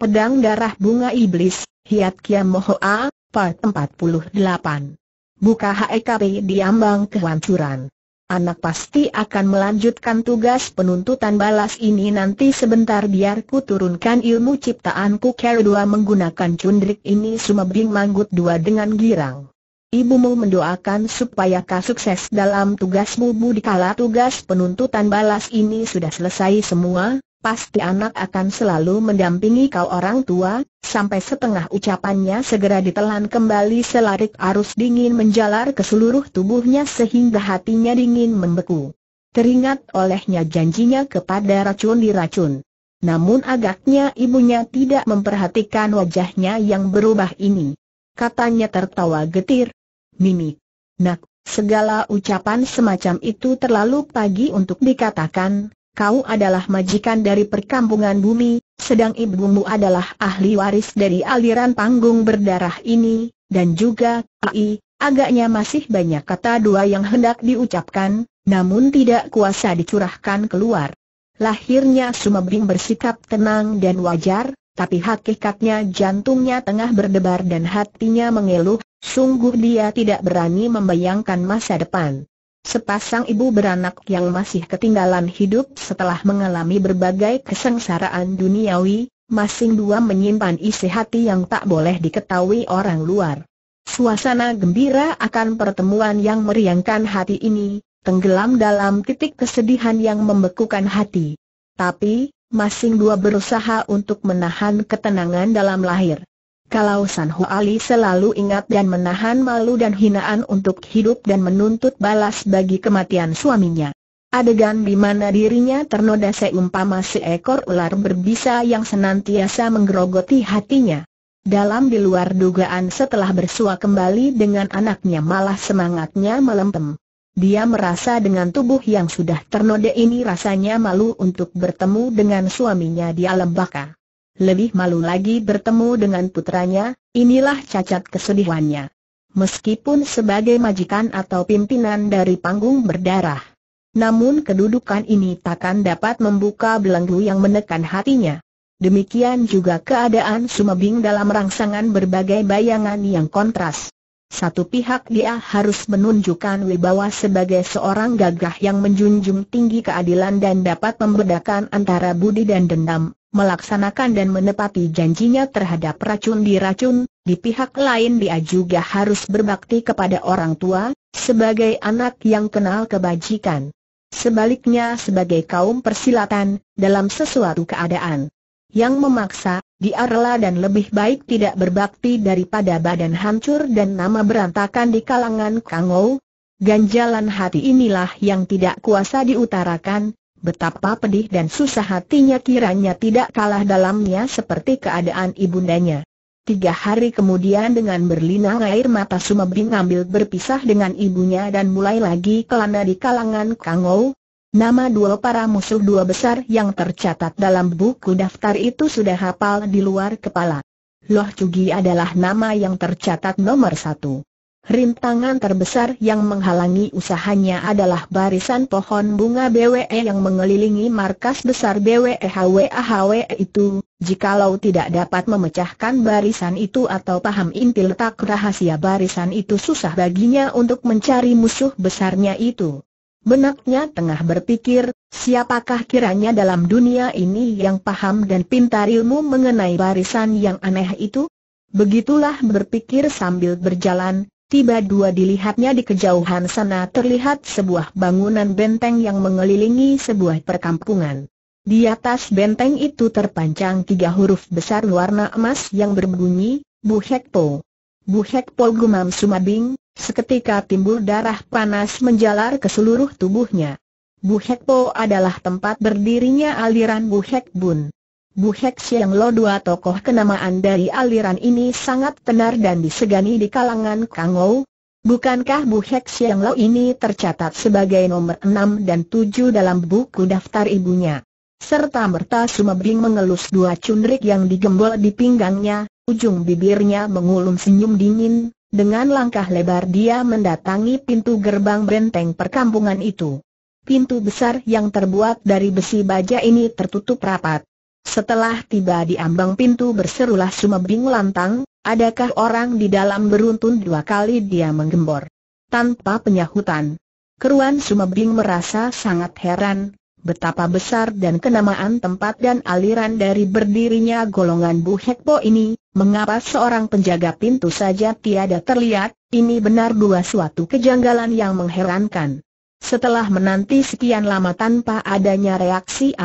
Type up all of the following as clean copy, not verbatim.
Pedang Darah Bunga Iblis, Hiat Kiam Mohoa, Part 48. Buka HEKP diambang kehancuran. Anak pasti akan melanjutkan tugas penuntutan balas ini nanti sebentar, biar ku turunkan ilmu ciptaanku. Cara dua menggunakan cundrik ini Sumebing Manggut dua dengan girang. Ibumu mendoakan supaya kau sukses dalam tugasmu, Bu. Dikala tugas penuntutan balas ini sudah selesai semua, pasti anak akan selalu mendampingi kau orang tua. Sampai setengah ucapannya segera ditelan kembali, selarik arus dingin menjalar ke seluruh tubuhnya sehingga hatinya dingin membeku. Teringat olehnya janjinya kepada racun diracun. Namun agaknya ibunya tidak memperhatikan wajahnya yang berubah ini. Katanya tertawa getir, "Mimi, nak, segala ucapan semacam itu terlalu pagi untuk dikatakan. Kau adalah majikan dari perkampungan bumi, sedang ibumu adalah ahli waris dari aliran panggung berdarah ini, dan juga, agaknya masih banyak kata dua yang hendak diucapkan, namun tidak kuasa dicurahkan keluar." Lahirnya Sumebing bersikap tenang dan wajar, tapi hakikatnya jantungnya tengah berdebar dan hatinya mengeluh. Sungguh dia tidak berani membayangkan masa depan. Sepasang ibu beranak yang masih ketinggalan hidup setelah mengalami berbagai kesengsaraan duniawi, masing dua menyimpan isi hati yang tak boleh diketahui orang luar. Suasana gembira akan pertemuan yang meriangkan hati ini, tenggelam dalam titik kesedihan yang membekukan hati. Tapi, masing dua berusaha untuk menahan ketenangan dalam lahir. Kalau San Ho Ali selalu ingat dan menahan malu dan hinaan untuk hidup dan menuntut balas bagi kematian suaminya. Adegan di mana dirinya ternoda seumpama seekor ular berbisa yang senantiasa menggerogoti hatinya. Dalam di luar dugaan, setelah bersua kembali dengan anaknya malah semangatnya melempem. Dia merasa dengan tubuh yang sudah ternoda ini rasanya malu untuk bertemu dengan suaminya di alam baka. Lebih malu lagi bertemu dengan putranya, inilah cacat kesedihannya. Meskipun sebagai majikan atau pimpinan dari panggung berdarah, namun kedudukan ini takkan dapat membuka belenggu yang menekan hatinya. Demikian juga keadaan Sumebing dalam rangsangan berbagai bayangan yang kontras. Satu pihak dia harus menunjukkan wibawa sebagai seorang gagah yang menjunjung tinggi keadilan dan dapat membedakan antara budi dan dendam, melaksanakan dan menepati janjinya terhadap racun diracun. Di pihak lain dia juga harus berbakti kepada orang tua, sebagai anak yang kenal kebajikan. Sebaliknya sebagai kaum persilatan, dalam sesuatu keadaan yang memaksa, dia rela dan lebih baik tidak berbakti daripada badan hancur dan nama berantakan di kalangan Kangou. Ganjalan hati inilah yang tidak kuasa diutarakan. Betapa pedih dan susah hatinya kiranya tidak kalah dalamnya seperti keadaan ibundanya. 3 hari kemudian dengan berlinang air mata Sumebing ambil berpisah dengan ibunya dan mulai lagi kelana di kalangan Kangou. Nama dua para musuh dua besar yang tercatat dalam buku daftar itu sudah hafal di luar kepala. Loh Cugi adalah nama yang tercatat nomor 1. Rintangan terbesar yang menghalangi usahanya adalah barisan pohon bunga BWE yang mengelilingi markas besar BWE HWE itu. Jikalau tidak dapat memecahkan barisan itu atau paham inti letak rahasia barisan itu, susah baginya untuk mencari musuh besarnya itu. Benaknya tengah berpikir, siapakah kiranya dalam dunia ini yang paham dan pintar ilmu mengenai barisan yang aneh itu? Begitulah berpikir sambil berjalan. Tiba-tiba dilihatnya di kejauhan sana terlihat sebuah bangunan benteng yang mengelilingi sebuah perkampungan. Di atas benteng itu terpancang 3 huruf besar warna emas yang berbunyi, Bu Hekpo. Bu Hekpo, gumam Sumebing. Seketika timbul darah panas menjalar ke seluruh tubuhnya. Bu Hekpo adalah tempat berdirinya aliran Bu Hek Bun. Bu Hek Siang Lo, dua tokoh kenamaan dari aliran ini sangat tenar dan disegani di kalangan Kangou. Bukankah Bu Hek Siang Lo ini tercatat sebagai nomor 6 dan 7 dalam buku daftar ibunya? Serta-merta Sumebing mengelus 2 cundrik yang digembol di pinggangnya, ujung bibirnya mengulum senyum dingin. Dengan langkah lebar dia mendatangi pintu gerbang benteng perkampungan itu. Pintu besar yang terbuat dari besi baja ini tertutup rapat. Setelah tiba di ambang pintu berserulah Sumebing lantang, "Adakah orang di dalam?" Beruntun 2 kali dia menggembor. Tanpa penyahutan. Keruan Sumebing merasa sangat heran, betapa besar dan kenamaan tempat dan aliran dari berdirinya golongan Bu Hekpo ini, mengapa seorang penjaga pintu saja tiada terlihat. Ini benar suatu kejanggalan yang mengherankan. Setelah menanti sekian lama tanpa adanya reaksi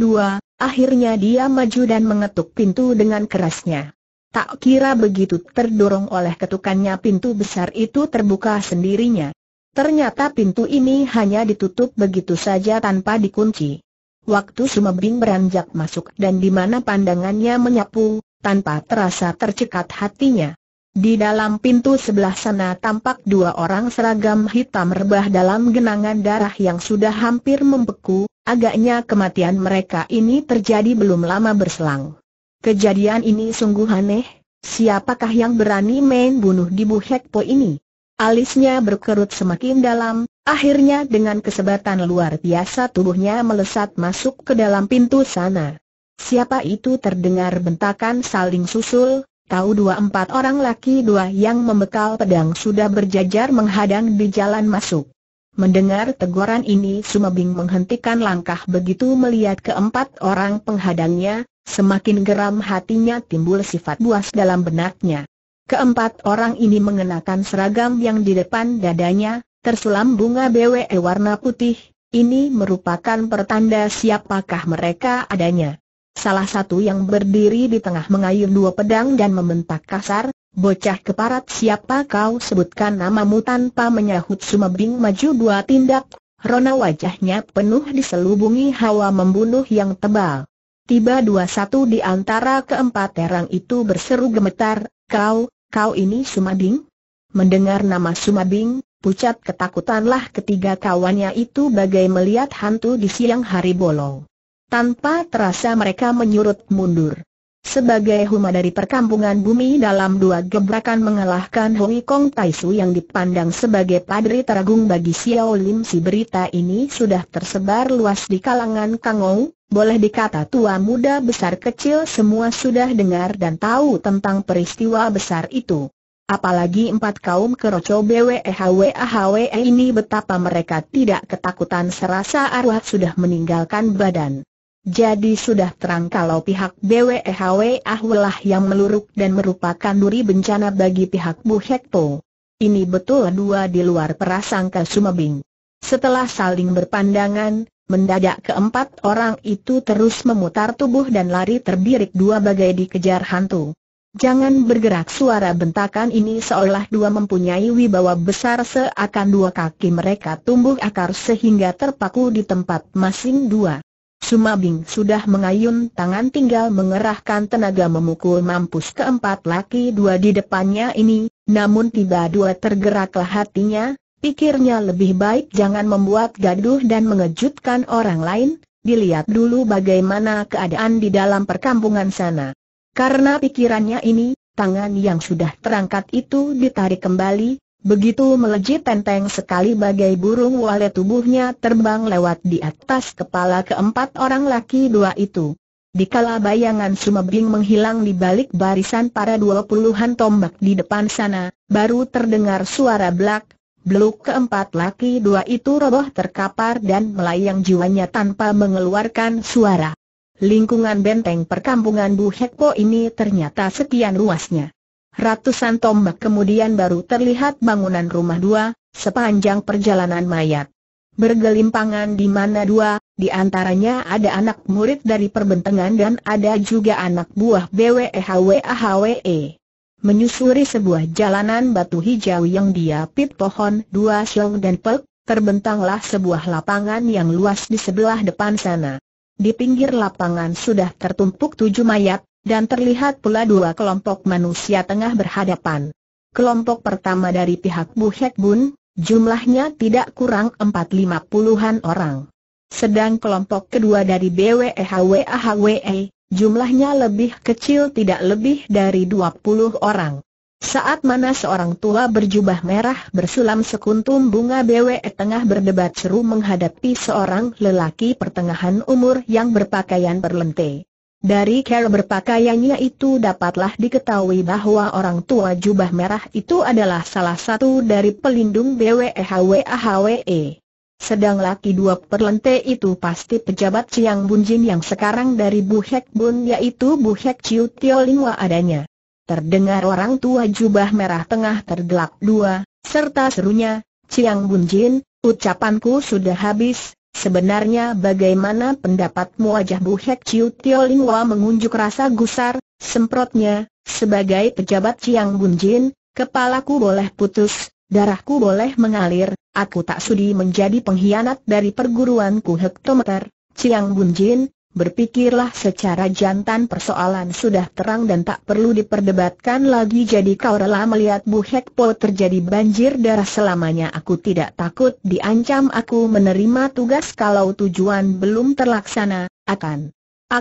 akhirnya dia maju dan mengetuk pintu dengan kerasnya. Tak kira begitu terdorong oleh ketukannya pintu besar itu terbuka sendirinya. Ternyata pintu ini hanya ditutup begitu saja tanpa dikunci. Waktu Sumebing beranjak masuk dan di mana pandangannya menyapu, tanpa terasa tercekat hatinya. Di dalam pintu sebelah sana tampak 2 orang seragam hitam rebah dalam genangan darah yang sudah hampir membeku. Agaknya kematian mereka ini terjadi belum lama berselang. Kejadian ini sungguh aneh. Siapakah yang berani main bunuh di Bu Hekpo ini? Alisnya berkerut semakin dalam. Akhirnya dengan kesebatan luar biasa tubuhnya melesat masuk ke dalam pintu sana. Siapa itu? Terdengar bentakan saling susul. Tahu 2-4 orang laki 2 yang membekal pedang sudah berjajar menghadang di jalan masuk. Mendengar teguran ini Sumebing menghentikan langkah begitu melihat ke-4 orang penghadangnya, semakin geram hatinya timbul sifat buas dalam benaknya. Ke-4 orang ini mengenakan seragam yang di depan dadanya tersulam bunga BWE warna putih. Ini merupakan pertanda siapakah mereka adanya. Salah satu yang berdiri di tengah mengayun 2 pedang dan membentak kasar, "Bocah keparat, siapa kau? Sebutkan namamu." Tanpa menyahut Sumebing maju 2 tindak, rona wajahnya penuh diselubungi hawa membunuh yang tebal. Tiba 1 di antara ke-4 orang itu berseru gemetar, Kau ini Sumebing?" Mendengar nama Sumebing, pucat ketakutanlah ketiga kawannya itu bagai melihat hantu di siang hari bolong. Tanpa terasa mereka menyurut mundur. Sebagai huma dari perkampungan bumi dalam 2 gebrakan mengalahkan Hoi Kong Taisu yang dipandang sebagai padri teragung bagi Xiao Lim, si berita ini sudah tersebar luas di kalangan Kangou. Boleh dikata tua muda besar kecil semua sudah dengar dan tahu tentang peristiwa besar itu. Apalagi 4 kaum keroco BWEHWAHWE ini, betapa mereka tidak ketakutan serasa arwah sudah meninggalkan badan. Jadi sudah terang kalau pihak BWEHWAHWE lah yang meluruk dan merupakan duri bencana bagi pihak Bu Hekpo. Ini betul 2 di luar prasangka Sumebing. Setelah saling berpandangan, mendadak ke-4 orang itu terus memutar tubuh dan lari terbirik 2 bagai dikejar hantu. "Jangan bergerak!" Suara bentakan ini seolah 2 mempunyai wibawa besar, seakan 2 kaki mereka tumbuh akar sehingga terpaku di tempat masing 2. Sumebing sudah mengayun tangan, tinggal mengerahkan tenaga memukul mampus ke-4 laki 2 di depannya ini. Namun tiba-tiba tergeraklah hatinya, pikirnya lebih baik jangan membuat gaduh dan mengejutkan orang lain. Dilihat dulu bagaimana keadaan di dalam perkampungan sana. Karena pikirannya ini, tangan yang sudah terangkat itu ditarik kembali. Begitu melejit tenteng sekali bagai burung walet tubuhnya terbang lewat di atas kepala ke-4 orang laki 2 itu. Dikala bayangan Sumebing menghilang di balik barisan para 20-an tombak di depan sana, baru terdengar suara blak-bluk. Ke-4 laki 2 itu roboh terkapar dan melayang jiwanya tanpa mengeluarkan suara. Lingkungan benteng perkampungan Bu Hekpo ini ternyata sekian luasnya. Ratusan tombak kemudian baru terlihat bangunan rumah 2, sepanjang perjalanan mayat bergelimpangan di mana 2 di antaranya ada anak murid dari perbentengan dan ada juga anak buah BWEHWAHWE. Menyusuri sebuah jalanan batu hijau yang diapit pohon 2 siong dan pek, terbentanglah sebuah lapangan yang luas di sebelah depan sana. Di pinggir lapangan sudah tertumpuk 7 mayat, dan terlihat pula 2 kelompok manusia tengah berhadapan. Kelompok pertama dari pihak Bu Hekbun, jumlahnya tidak kurang 450-an orang. Sedang kelompok kedua dari BWEHWAHWE, jumlahnya lebih kecil, tidak lebih dari 20 orang. Saat mana seorang tua berjubah merah bersulam sekuntum bunga BWE tengah berdebat seru menghadapi seorang lelaki pertengahan umur yang berpakaian berlente. Dari cara berpakaiannya itu dapatlah diketahui bahwa orang tua jubah merah itu adalah salah satu dari pelindung BWEHWAHWE. Sedang laki dua perlente itu pasti pejabat Chiang Bunjin yang sekarang dari Bu Hek Bun, yaitu Bu Hek Chiu Tio Lingwa adanya. Terdengar orang tua jubah merah tengah tergelak dua, serta serunya, "Chiang Bunjin, ucapanku sudah habis. Sebenarnya bagaimana pendapatmu?" Wajah Bu Hek Chiu Tio Lingwa mengunjuk rasa gusar, semprotnya, "Sebagai pejabat Chiang Bunjin, kepalaku boleh putus, darahku boleh mengalir, aku tak sudi menjadi pengkhianat dari perguruanku." Hektometer, Chiang Bunjin, berpikirlah secara jantan, persoalan sudah terang dan tak perlu diperdebatkan lagi. Jadi kau rela melihat Bu Hek Po terjadi banjir darah selamanya? Aku tidak takut diancam. Aku menerima tugas kalau tujuan belum terlaksana. Akan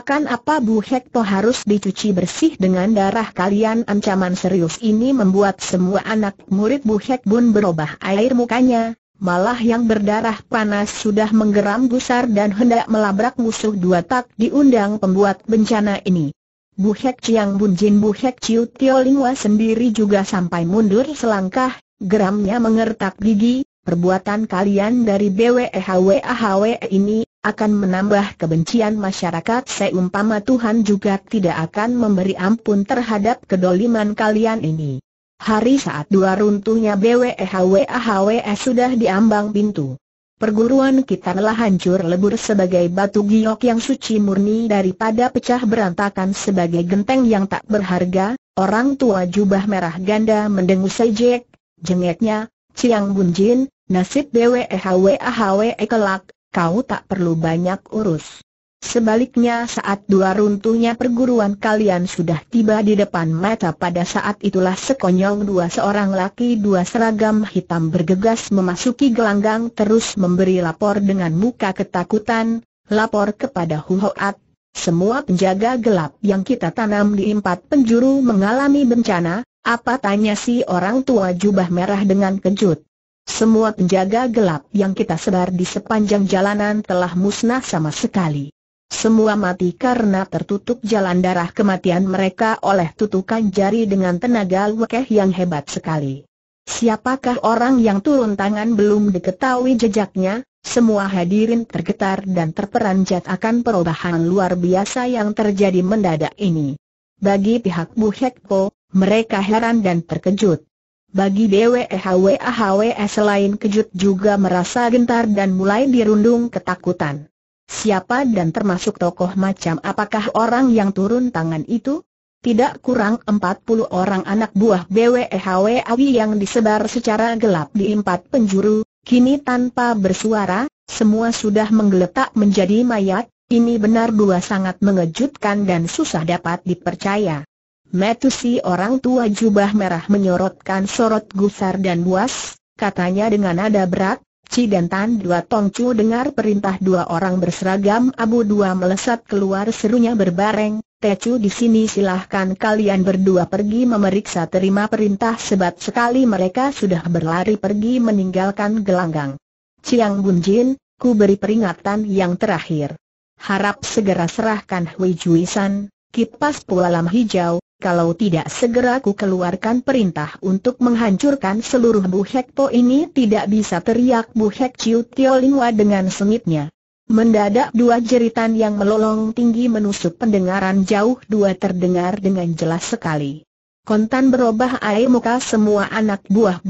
apa Bu Hek Po harus dicuci bersih dengan darah kalian? Ancaman serius ini membuat semua anak murid Bu Hek Bun berubah air mukanya. Malah yang berdarah panas sudah menggeram gusar dan hendak melabrak musuh. Dua tak diundang pembuat bencana ini. Bu Hek Chiang Bunjin, Bu Hek Chiu Tio Lingwa sendiri juga sampai mundur selangkah, geramnya mengertak gigi. Perbuatan kalian dari BWEHWAHWE ini akan menambah kebencian masyarakat. Seumpama Tuhan juga tidak akan memberi ampun terhadap kedoliman kalian ini. Hari saat dua runtuhnya BWEHWAHWE sudah diambang pintu. Perguruan kita telah hancur lebur sebagai batu giok yang suci murni daripada pecah berantakan sebagai genteng yang tak berharga. Orang tua jubah merah ganda mendengus sejek, jengeknya, "Chiang Bunjin, nasib BWEHWAHWE kelak, kau tak perlu banyak urus. Sebaliknya saat dua runtuhnya perguruan kalian sudah tiba di depan mata, pada saat itulah sekonyong seorang laki dua seragam hitam bergegas memasuki gelanggang terus memberi lapor dengan muka ketakutan, lapor kepada Hu Hoat. Semua penjaga gelap yang kita tanam di 4 penjuru mengalami bencana." "Apa?" tanya si orang tua jubah merah dengan kejut. "Semua penjaga gelap yang kita sebar di sepanjang jalanan telah musnah sama sekali. Semua mati karena tertutup jalan darah kematian mereka oleh tutukan jari dengan tenaga wekeh yang hebat sekali. Siapakah orang yang turun tangan belum diketahui jejaknya?" Semua hadirin tergetar dan terperanjat akan perubahan luar biasa yang terjadi mendadak ini. Bagi pihak Bu Hek Po, mereka heran dan terkejut. Bagi BWEHWAHWE selain kejut juga merasa gentar dan mulai dirundung ketakutan. Siapa dan termasuk tokoh macam apakah orang yang turun tangan itu? Tidak kurang 40 orang anak buah BWEHWAHWE yang disebar secara gelap di 4 penjuru, kini tanpa bersuara, semua sudah menggeletak menjadi mayat. Ini benar dua sangat mengejutkan dan susah dapat dipercaya. Metu si orang tua jubah merah menyorotkan sorot gusar dan buas, katanya dengan nada berat, "Ci dan Tan Dua Tongcu, dengar perintah." Dua orang berseragam abu dua melesat keluar, serunya berbareng, "Tecu di sini, silahkan kalian berdua pergi memeriksa." "Terima perintah." Sebat sekali mereka sudah berlari pergi meninggalkan gelanggang. "Chiang Bunjin, ku beri peringatan yang terakhir. Harap segera serahkan Hui Juisan, kipas pualam hijau. Kalau tidak segera ku keluarkan perintah untuk menghancurkan seluruh Bu Hek Po ini." "Tidak bisa!" teriak Bu Hek Chiu Tio Lingwa dengan sengitnya. Mendadak dua jeritan yang melolong tinggi menusuk pendengaran jauh. Dua terdengar dengan jelas sekali. Kontan berubah air muka semua anak buah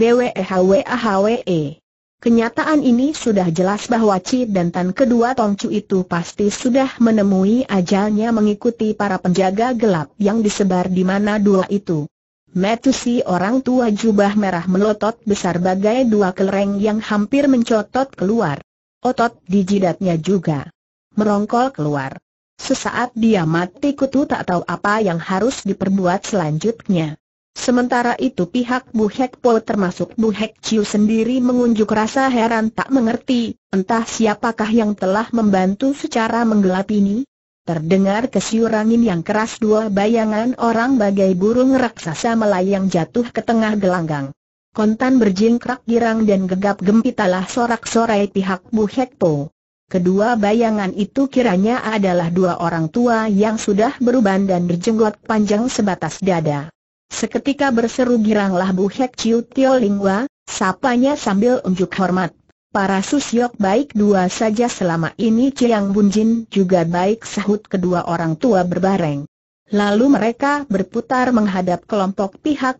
BWEHWAHWE. Kenyataan ini sudah jelas bahwa Ci dan Tan kedua Tongcu itu pasti sudah menemui ajalnya mengikuti para penjaga gelap yang disebar di mana dua itu. Metu si orang tua jubah merah melotot besar bagai dua kelereng yang hampir mencotot keluar. Otot di jidatnya juga merongkol keluar. Sesaat dia mati kutu, tak tahu apa yang harus diperbuat selanjutnya. Sementara itu pihak Bu Hek Po termasuk Bu Hek Chiu sendiri mengunjuk rasa heran, tak mengerti, entah siapakah yang telah membantu secara menggelap ini. Terdengar kesiur angin yang keras, dua bayangan orang bagai burung raksasa melayang jatuh ke tengah gelanggang. Kontan berjingkrak girang dan gegap gempitalah sorak-sorai pihak Bu Hek Po. Kedua bayangan itu kiranya adalah dua orang tua yang sudah beruban dan berjenggot panjang sebatas dada. Seketika berseru giranglah Bu Hek Chiu Tio Lingwa, sapanya sambil unjuk hormat. Para susyok baik dua saja selama ini Chiang Bunjin juga baik, sahut kedua orang tua berbareng. Lalu mereka berputar menghadap kelompok pihak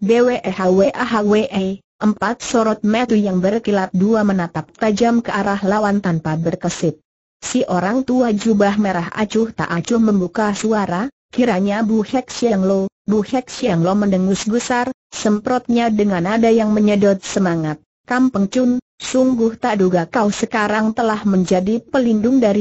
BWEHWAHWE. Empat sorot mata yang berkilat dua menatap tajam ke arah lawan tanpa berkesit. Si orang tua jubah merah acuh tak acuh membuka suara, kiranya Bu Hek Siang Lo. Bu Hek Siang Lo mendengus gusar, semprotnya dengan nada yang menyedot semangat. Kam Peng Chun, sungguh tak duga kau sekarang telah menjadi pelindung dari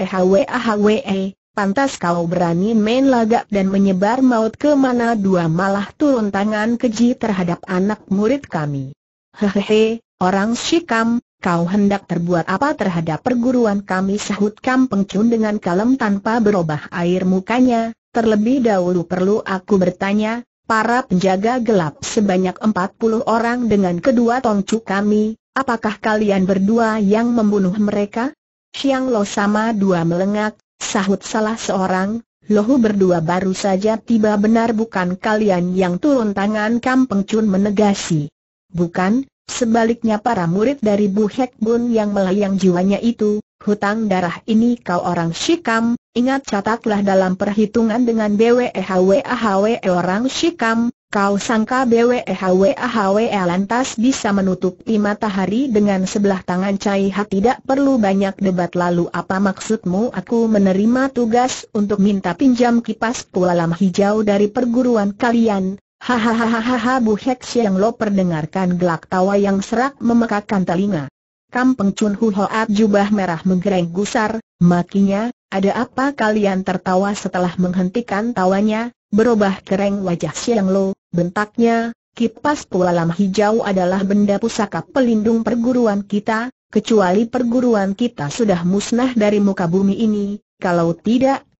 BWEHWAHWE. Pantas kau berani main lagak dan menyebar maut ke mana dua, malah turun tangan keji terhadap anak murid kami. Hehehe, orang Sikam, kau hendak terbuat apa terhadap perguruan kami, sahut Kam Peng Chun dengan kalem tanpa berubah air mukanya. Terlebih dahulu perlu aku bertanya, para penjaga gelap sebanyak 40 orang dengan kedua tongcu kami, apakah kalian berdua yang membunuh mereka? Siang Lo sama dua melengak. Sahut salah seorang, lohu berdua baru saja tiba, benar bukan kalian yang turun tangan? Kam Peng Chun menegasi. Bukan, sebaliknya para murid dari Bu Hek Bun yang melayang jiwanya itu. Hutang darah ini kau orang Sikam, ingat catatlah dalam perhitungan dengan BWEHWAHWE orang Sikam. Kau sangka BWEHWAHWE lantas bisa menutupi matahari dengan sebelah tangan? Cai Ha, tidak perlu banyak debat. Lalu apa maksudmu? Aku menerima tugas untuk minta pinjam kipas pualam hijau dari perguruan kalian. Hahaha. Bu Hek Siang Lo perdengarkan gelak tawa yang serak memekakan telinga. Kam Peng Chun Huhoat jubah merah menggereng gusar, makinya, ada apa kalian tertawa? Setelah menghentikan tawanya, berubah kereng wajah Siang Lo, bentaknya, kipas pualam hijau adalah benda pusaka pelindung perguruan kita, kecuali perguruan kita sudah musnah dari muka bumi ini. Kalau tidak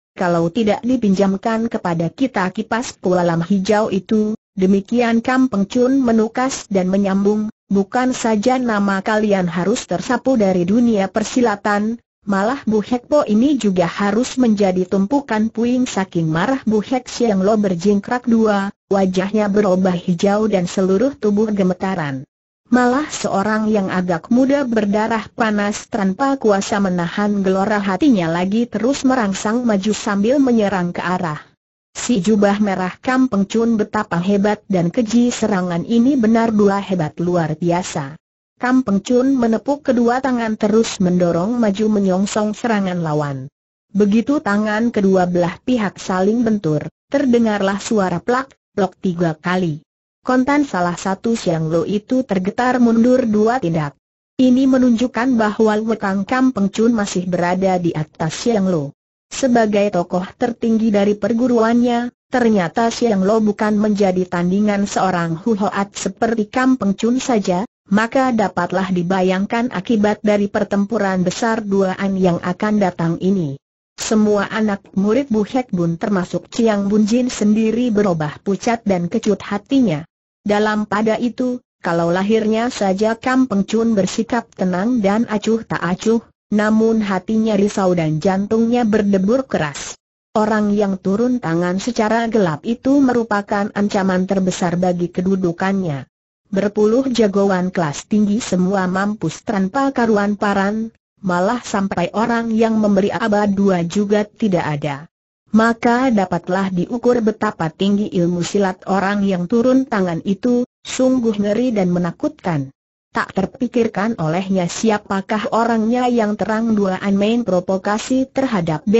dipinjamkan kepada kita kipas pualam hijau itu, demikian Kam Peng Chun menukas dan menyambung, bukan saja nama kalian harus tersapu dari dunia persilatan, malah Bu Hek Po ini juga harus menjadi tumpukan puing. Saking marah Bu Hek Siang Lo berjingkrak dua, wajahnya berubah hijau dan seluruh tubuh gemetaran. Malah seorang yang agak muda berdarah panas tanpa kuasa menahan gelora hatinya lagi terus merangsang maju sambil menyerang ke arah si jubah merah Kam Peng Chun. Betapa hebat dan keji serangan ini, benar dua hebat luar biasa. Kam Peng Chun menepuk kedua tangan terus mendorong maju menyongsong serangan lawan. Begitu tangan kedua belah pihak saling bentur, terdengarlah suara plak, plok 3 kali. Kontan salah satu Siang Lo itu tergetar mundur 2 tindak. Ini menunjukkan bahwa lekang Kam Peng Chun masih berada di atas Siang Lo. Sebagai tokoh tertinggi dari perguruannya, ternyata Siang Lo bukan menjadi tandingan seorang huhoat seperti Kam Peng Chun saja. Maka dapatlah dibayangkan akibat dari pertempuran besar duaan yang akan datang ini. Semua anak murid Bu Hek Bun termasuk Chiang Bunjin sendiri berubah pucat dan kecut hatinya. Dalam pada itu, kalau lahirnya saja Kam Peng Chun bersikap tenang dan acuh tak acuh, namun hatinya risau dan jantungnya berdebur keras. Orang yang turun tangan secara gelap itu merupakan ancaman terbesar bagi kedudukannya. Berpuluh jagoan kelas tinggi semua mampus tanpa karuan paran, malah sampai orang yang memberi abad 2 juga tidak ada. Maka dapatlah diukur betapa tinggi ilmu silat orang yang turun tangan itu, sungguh ngeri dan menakutkan. Tak terpikirkan olehnya siapakah orangnya yang terang-terangan main provokasi terhadap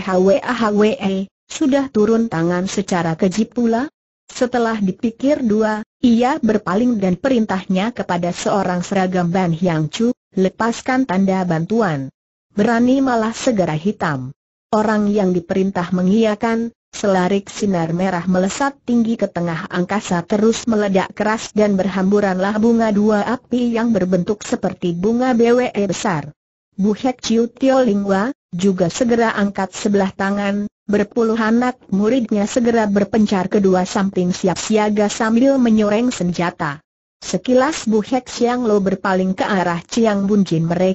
BWEHWAHWE, sudah turun tangan secara keji pula. Setelah dipikir dua, ia berpaling dan perintahnya kepada seorang seragam Ban Hiang Chu, lepaskan tanda bantuan. Berani malah segera hitam. Orang yang diperintah mengiyakan, selarik sinar merah melesat tinggi ke tengah angkasa terus meledak keras dan berhamburanlah bunga 2 api yang berbentuk seperti bunga BWE besar. Bu Hek Chiu Tio Lingwa juga segera angkat sebelah tangan. Berpuluh anak muridnya segera berpencar kedua samping siap siaga sambil menyoreng senjata. Sekilas Bu Hek Siang Lo berpaling ke arah Chiang Bunjin mereka,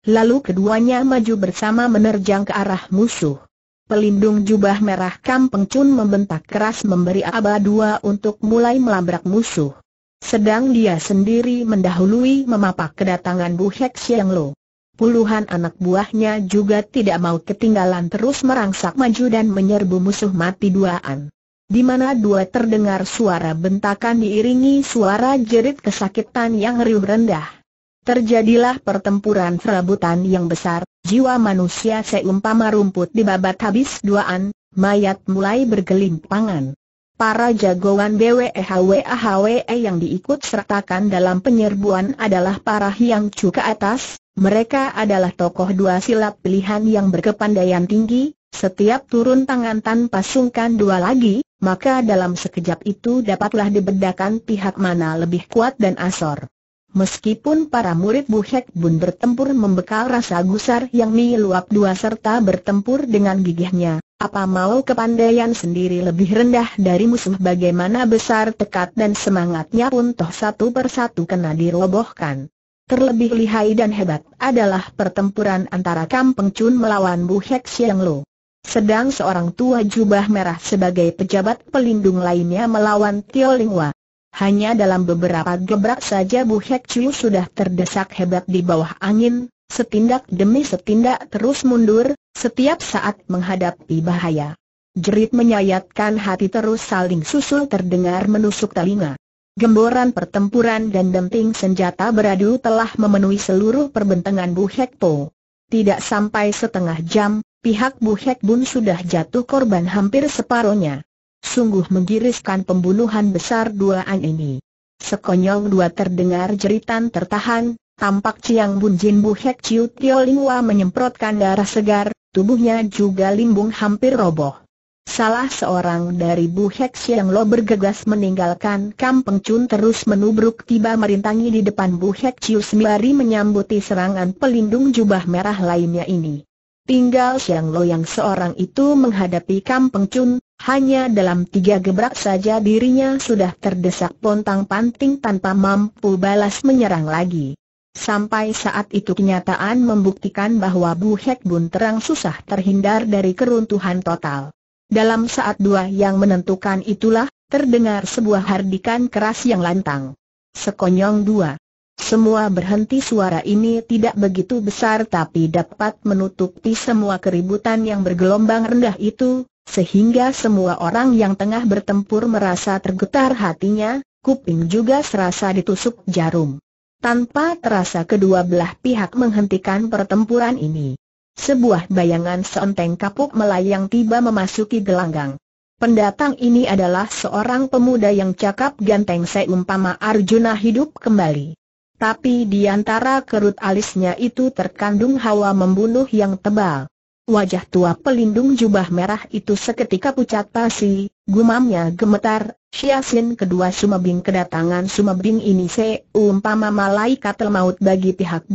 Lalu keduanya maju bersama menerjang ke arah musuh. Pelindung jubah merah Kam Peng Chun membentak keras memberi aba dua untuk mulai melabrak musuh. Sedang dia sendiri mendahului memapak kedatangan Bu Hek Siang Lo. Puluhan anak buahnya juga tidak mau ketinggalan terus merangsak maju dan menyerbu musuh mati duaan. Di mana dua terdengar suara bentakan diiringi suara jerit kesakitan yang riuh rendah. Terjadilah pertempuran perebutan yang besar, jiwa manusia seumpama rumput dibabat habis duaan, mayat mulai bergelimpangan. Para jagoan BWEHWAHWE yang diikut sertakan dalam penyerbuan adalah para Hyang Chu ke atas. Mereka adalah tokoh dua silat pilihan yang berkepandaian tinggi. Setiap turun tangan tanpa sungkan dua lagi, maka dalam sekejap itu dapatlah dibedakan pihak mana lebih kuat dan asor. Meskipun para murid Bu Hek Bun bertempur membekal rasa gusar yang meluap dua serta bertempur dengan gigihnya, apa mau kepandaian sendiri lebih rendah dari musuh, bagaimana besar tekad dan semangatnya pun toh satu persatu kena dirobohkan. Terlebih lihai dan hebat adalah pertempuran antara Kam Peng Chun melawan Bu Hek Siang Lo. Sedang seorang tua jubah merah sebagai pejabat pelindung lainnya melawan Tio Ling Hwa. Hanya dalam beberapa gebrak saja Bu Hek Chu sudah terdesak hebat di bawah angin, setindak demi setindak terus mundur, setiap saat menghadapi bahaya. Jerit menyayatkan hati terus saling susul terdengar menusuk telinga. Gemboran pertempuran dan denting senjata beradu telah memenuhi seluruh perbentangan Bu Hek Po. Tidak sampai setengah jam, pihak Bu Hek Bun sudah jatuh korban hampir separuhnya. Sungguh menggiriskan pembunuhan besar duaan ini. Sekonyong dua terdengar jeritan tertahan, tampak Chiang Bun Jin Bu Hek Chiu Tio Ling Hwa menyemprotkan darah segar, tubuhnya juga limbung hampir roboh. Salah seorang dari Bu Hek Siang Lo bergegas meninggalkan Kam Peng Chun terus menubruk tiba merintangi di depan Bu Hek Chiu sembari menyambuti serangan pelindung jubah merah lainnya ini. Tinggal Siang Lo yang seorang itu menghadapi Kam Peng Chun, hanya dalam 3 gebrak saja dirinya sudah terdesak pontang-panting tanpa mampu balas menyerang lagi. Sampai saat itu kenyataan membuktikan bahwa Bu Hek Bun terang susah terhindar dari keruntuhan total. Dalam saat dua yang menentukan itulah, terdengar sebuah hardikan keras yang lantang. Sekonyong dua. Semua berhenti. Suara ini tidak begitu besar tapi dapat menutupi semua keributan yang bergelombang rendah itu, sehingga semua orang yang tengah bertempur merasa tergetar hatinya, kuping juga serasa ditusuk jarum. Tanpa terasa kedua belah pihak menghentikan pertempuran ini. Sebuah bayangan seenteng kapuk melayang tiba memasuki gelanggang. Pendatang ini adalah seorang pemuda yang cakap ganteng seumpama Arjuna hidup kembali. Tapi di antara kerut alisnya itu terkandung hawa membunuh yang tebal. Wajah tua pelindung jubah merah itu seketika pucat pasi, gumamnya gemetar. Siasin kedua Sumebing. Kedatangan Sumebing ini seumpama malaikat maut bagi pihak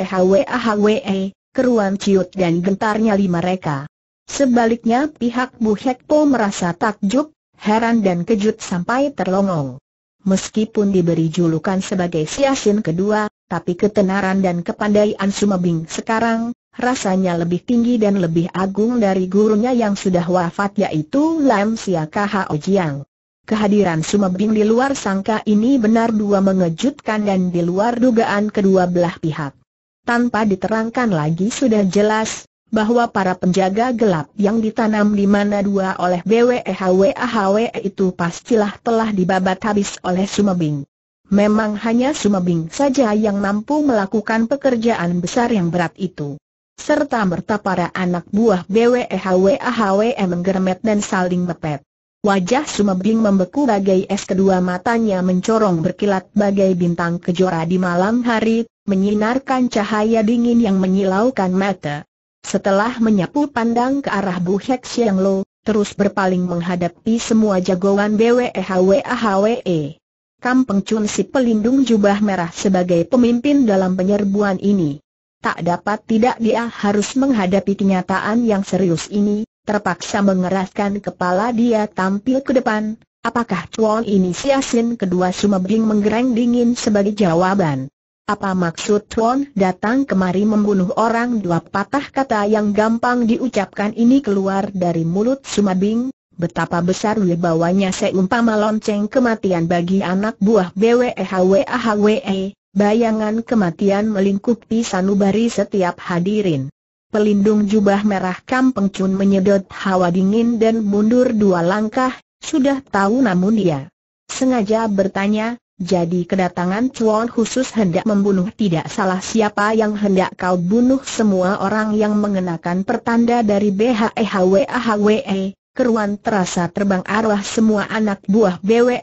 BWEHWAHWE. Keruan ciut dan gentar nyali mereka. Sebaliknya pihak Bu Hek Po merasa takjub, heran dan kejut sampai terlongong. Meskipun diberi julukan sebagai Siasin kedua, tapi ketenaran dan kepandaian Sumebing sekarang rasanya lebih tinggi dan lebih agung dari gurunya yang sudah wafat, yaitu Lam Sia Kho Jiang. Kehadiran Sumebing di luar sangka ini benar dua mengejutkan dan di luar dugaan kedua belah pihak. Tanpa diterangkan lagi sudah jelas bahwa para penjaga gelap yang ditanam di mana dua oleh BWEHWAHWE itu pastilah telah dibabat habis oleh Sumebing. Memang hanya Sumebing saja yang mampu melakukan pekerjaan besar yang berat itu. Serta merta para anak buah BWEHWAHWE menggeremet dan saling mepet. Wajah Sumebing membeku bagai es, kedua matanya mencorong berkilat bagai bintang kejora di malam hari, menyinarkan cahaya dingin yang menyilaukan mata. Setelah menyapu pandang ke arah Bu Hek Siang Lo, terus berpaling menghadapi semua jagoan BWEHWAHWE. Kam Peng Chun si pelindung jubah merah sebagai pemimpin dalam penyerbuan ini. Tak dapat tidak dia harus menghadapi kenyataan yang serius ini. Terpaksa mengeraskan kepala dia tampil ke depan. Apakah Chuan ini Siasin kedua Sumebing menggereng dingin sebagai jawaban. Apa maksud Tuan datang kemari membunuh orang? Dua patah kata yang gampang diucapkan ini keluar dari mulut Sumabing. Betapa besar wibawanya seumpama lonceng kematian bagi anak buah BWEHWAHWE. Bayangan kematian melingkupi sanubari setiap hadirin. Pelindung jubah merah Kampeng Chun menyedot hawa dingin dan mundur 2 langkah. Sudah tahu namun dia sengaja bertanya, jadi kedatangan Tuan khusus hendak membunuh? Tidak salah. Siapa yang hendak kau bunuh? Semua orang yang mengenakan pertanda dari BHEHWAHWE. Keruan terasa terbang arwah semua anak buah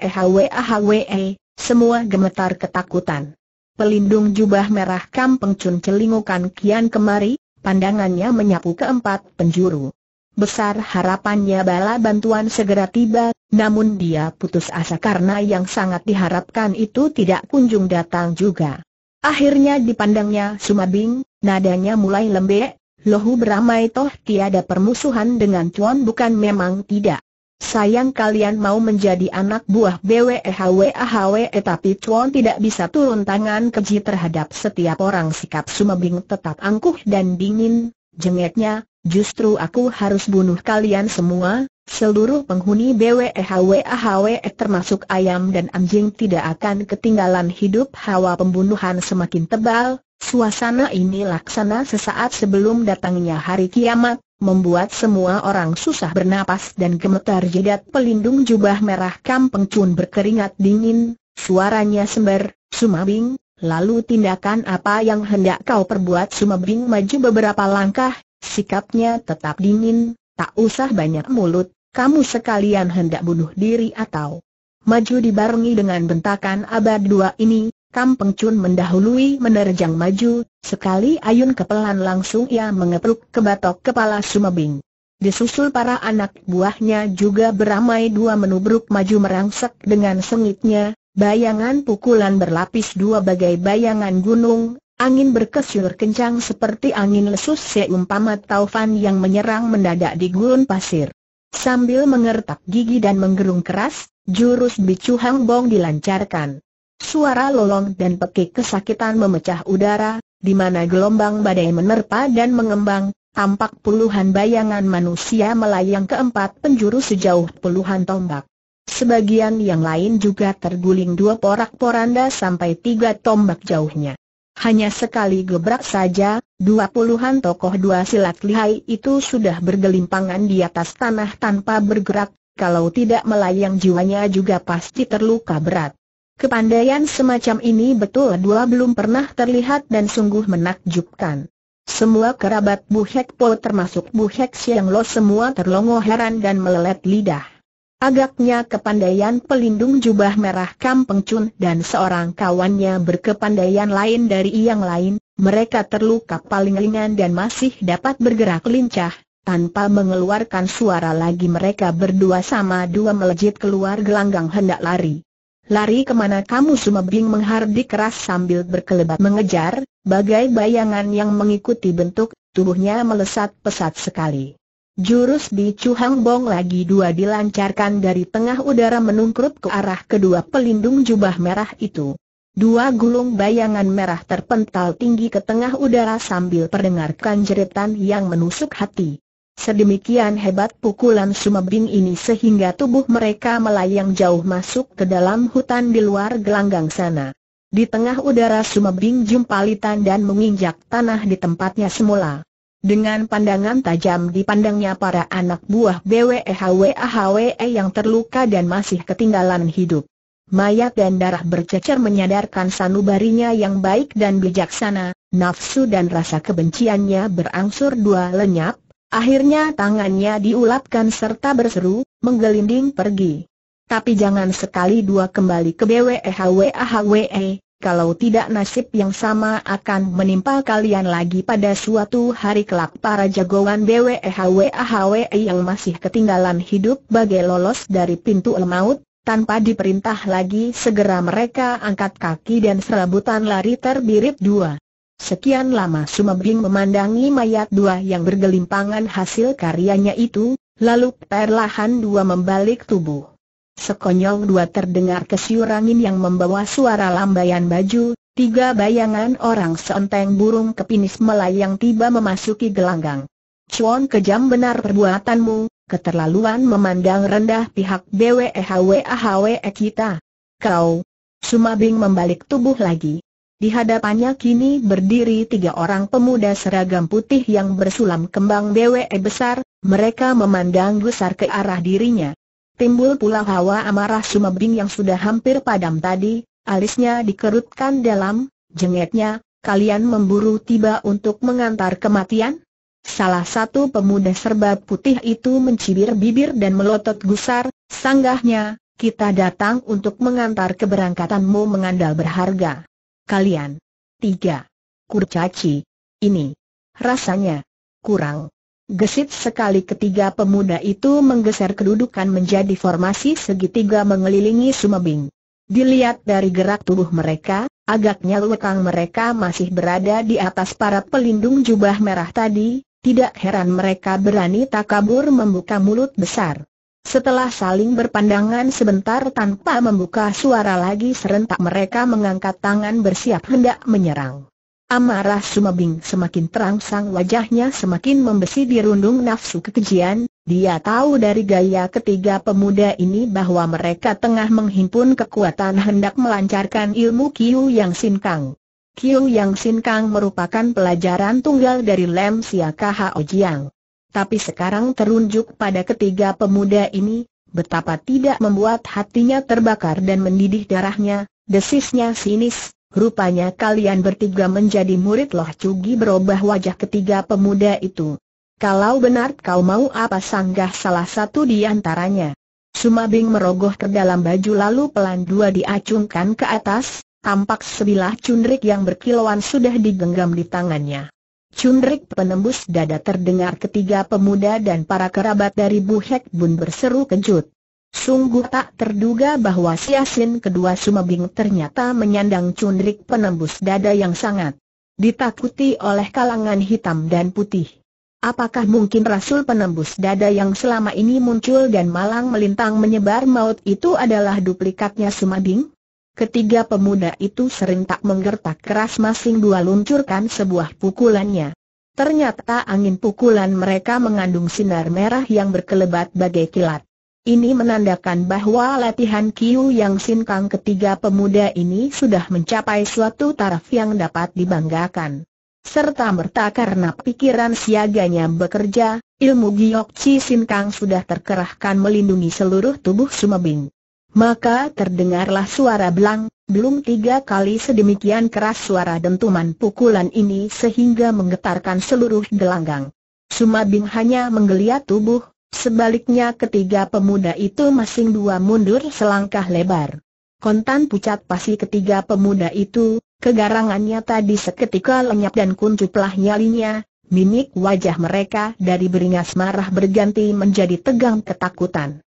BWEHWAHWE. Semua gemetar ketakutan. Pelindung jubah merah Kampeng Chun celingukan kian kemari, pandangannya menyapu keempat penjuru. Besar harapannya bala bantuan segera tiba, namun dia putus asa karena yang sangat diharapkan itu tidak kunjung datang juga. Akhirnya dipandangnya Sumabing, nadanya mulai lembek. Lohu beramai, toh tiada permusuhan dengan Tuan, bukan? Memang tidak. Sayang kalian mau menjadi anak buah BWEHWAHWE, tapi Tuan tidak bisa turun tangan keji terhadap setiap orang. Sikap Sumabing tetap angkuh dan dingin, jengeknya, justru aku harus bunuh kalian semua. Seluruh penghuni BWEHWAHWE termasuk ayam dan anjing tidak akan ketinggalan hidup. Hawa pembunuhan semakin tebal. Suasana ini laksana sesaat sebelum datangnya hari kiamat, membuat semua orang susah bernapas dan gemetar. Jidat pelindung jubah merah Kampeng Chun berkeringat dingin, suaranya sember, Sumabing, lalu tindakan apa yang hendak kau perbuat? Sumabing maju beberapa langkah, sikapnya tetap dingin. Tak usah banyak mulut, kamu sekalian hendak bunuh diri atau maju? Dibarengi dengan bentakan abad 2 ini, Kampeng Chun mendahului menerjang maju, sekali ayun kepelan langsung ia mengepruk ke batok kepala Sumabing. Disusul para anak buahnya juga beramai, 2 menubruk maju merangsek dengan sengitnya, bayangan pukulan berlapis 2 bagai bayangan gunung, angin berkesyur kencang seperti angin lesus seumpama taufan yang menyerang mendadak di gurun pasir. Sambil mengertak gigi dan menggerung keras, jurus Bicu Hang Bong dilancarkan. Suara lolong dan pekik kesakitan memecah udara, di mana gelombang badai menerpa dan mengembang, tampak puluhan bayangan manusia melayang ke 4 penjuru sejauh puluhan tombak. Sebagian yang lain juga terguling 2 porak-poranda sampai 3 tombak jauhnya. Hanya sekali gebrak saja, 20-an tokoh 2 silat lihai itu sudah bergelimpangan di atas tanah tanpa bergerak. Kalau tidak melayang jiwanya juga pasti terluka berat. Kepandaian semacam ini betul 2 belum pernah terlihat dan sungguh menakjubkan. Semua kerabat Bu Hek Po termasuk Bu Hek Siang Lo semua terlongo heran dan melelet lidah. Agaknya kepandaian pelindung jubah merah Kampeng Chun dan seorang kawannya berkepandaian lain dari yang lain. Mereka terluka paling ringan dan masih dapat bergerak lincah. Tanpa mengeluarkan suara lagi mereka berdua sama dua melejit keluar gelanggang hendak lari. Lari kemana kamu? Sumabing menghardik keras sambil berkelebat mengejar, bagai bayangan yang mengikuti bentuk tubuhnya melesat pesat sekali. Jurus Bicu Hang Bong lagi 2 dilancarkan dari tengah udara menungkrut ke arah kedua pelindung jubah merah itu. 2 gulung bayangan merah terpental tinggi ke tengah udara sambil terdengarkan jeritan yang menusuk hati. Sedemikian hebat pukulan Sumabing ini sehingga tubuh mereka melayang jauh masuk ke dalam hutan di luar gelanggang sana. Di tengah udara Sumabing jumpalitan dan menginjak tanah di tempatnya semula. Dengan pandangan tajam dipandangnya para anak buah BWEHWAHWE yang terluka dan masih ketinggalan hidup. Mayat dan darah bercecer menyadarkan sanubarinya yang baik dan bijaksana. Nafsu dan rasa kebenciannya berangsur 2 lenyap. Akhirnya tangannya diulapkan serta berseru, menggelinding pergi. Tapi jangan sekali 2 kembali ke BWEHWAHWE, kalau tidak nasib yang sama akan menimpa kalian lagi pada suatu hari kelak. Para jagoan BWEHWAHWE yang masih ketinggalan hidup bagai lolos dari pintu maut, tanpa diperintah lagi segera mereka angkat kaki dan serabutan lari terbirit 2. Sekian lama Sumabing memandangi mayat 2 yang bergelimpangan hasil karyanya itu, lalu perlahan 2 membalik tubuh. Sekonyong 2 terdengar kesiur angin yang membawa suara lambaian baju, 3 bayangan orang seenteng burung kepinis melayang tiba memasuki gelanggang. "Chuan, kejam benar perbuatanmu, keterlaluan memandang rendah pihak BWEHWAHWE kita. Kau..." Sumabing membalik tubuh lagi. Di hadapannya kini berdiri 3 orang pemuda seragam putih yang bersulam kembang BWE besar. Mereka memandang gusar ke arah dirinya. Timbul pula hawa amarah Sumabing yang sudah hampir padam tadi. Alisnya dikerutkan dalam, jengeknya, "Kalian memburu tiba untuk mengantar kematian?" Salah satu pemuda serba putih itu mencibir bibir dan melotot gusar, sanggahnya, "Kita datang untuk mengantar keberangkatanmu mengandal berharga. Kalian 3 kurcaci ini rasanya kurang." Gesit sekali ketiga pemuda itu menggeser kedudukan menjadi formasi segitiga mengelilingi Sumabing. Dilihat dari gerak tubuh mereka, agaknya lekang mereka masih berada di atas para pelindung jubah merah tadi. Tidak heran mereka berani takabur membuka mulut besar. Setelah saling berpandangan sebentar tanpa membuka suara lagi, serentak mereka mengangkat tangan bersiap hendak menyerang. Amarah Sumabing semakin terangsang, wajahnya semakin membesi dirundung nafsu kekejian. Dia tahu dari gaya ketiga pemuda ini bahwa mereka tengah menghimpun kekuatan hendak melancarkan ilmu Kiu Yang Sin Kang. Kiu Yang Sin Kang merupakan pelajaran tunggal dari Lem Sia Kho Jiang. Tapi sekarang terunjuk pada ketiga pemuda ini, betapa tidak membuat hatinya terbakar dan mendidih darahnya. Desisnya sinis. "Rupanya kalian bertiga menjadi murid Loh Cugi." Berubah wajah ketiga pemuda itu. "Kalau benar kau mau apa?" sanggah salah satu di antaranya. Sumabing merogoh ke dalam baju lalu pelan dua diacungkan ke atas, tampak sebilah cundrik yang berkilauan sudah digenggam di tangannya. Cundrik penembus dada. Terdengar ketiga pemuda dan para kerabat dari Bu Hek Bun berseru kejut. Sungguh tak terduga bahwa siasin kedua Sumabing ternyata menyandang cundrik penembus dada yang sangat ditakuti oleh kalangan hitam dan putih. Apakah mungkin rasul penembus dada yang selama ini muncul dan malang melintang menyebar maut itu adalah duplikatnya Sumabing? Ketiga pemuda itu serentak menggertak keras, masing dua luncurkan sebuah pukulannya. Ternyata angin pukulan mereka mengandung sinar merah yang berkelebat bagai kilat. Ini menandakan bahwa latihan Kiu Yang Sin Kang ketiga pemuda ini sudah mencapai suatu taraf yang dapat dibanggakan. Serta-merta karena pikiran siaganya bekerja, ilmu Giok Chi Sin Kang sudah terkerahkan melindungi seluruh tubuh Sumabing. Maka terdengarlah suara belang. Belum 3 kali sedemikian keras suara dentuman pukulan ini sehingga menggetarkan seluruh gelanggang. Sumabing hanya menggeliat tubuh. Sebaliknya ketiga pemuda itu masing dua mundur selangkah lebar. Kontan pucat pasi ketiga pemuda itu, kegarangannya tadi seketika lenyap dan kuncuplah nyalinya. Mimik wajah mereka dari beringas marah berganti menjadi tegang ketakutan.